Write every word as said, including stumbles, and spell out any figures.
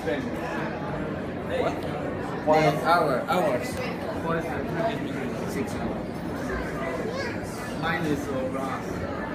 spend What? one The hour, hours. for the Six hours. mine is over us.